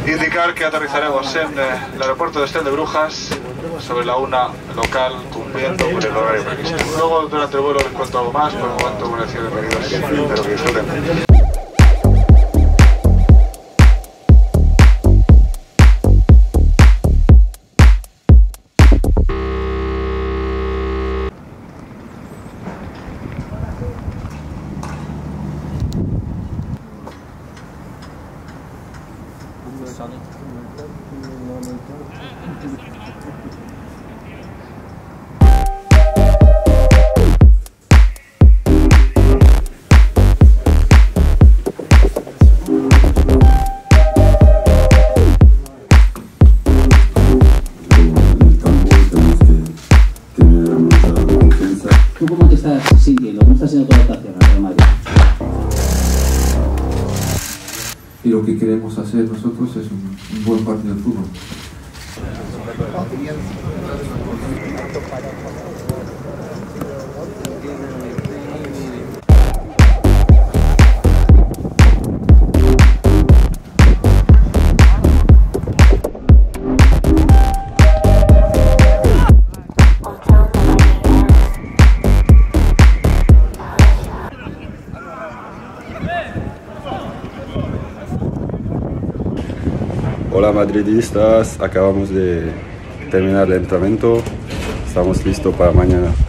Indicar que aterrizaremos en el aeropuerto de Estel de Brujas sobre la 1 local, cumpliendo con el horario previsto. Luego, durante el vuelo, les cuento algo más. Por el momento, buenas y bienvenidos. Espero que disfruten. ¿Tú cómo te estás sintiendo? ¿Cómo está siendo tu adaptación al Real Madrid? Y lo que queremos hacer nosotros es un buen partido de fútbol. Hola madridistas, acabamos de terminar el entrenamiento, estamos listos para mañana.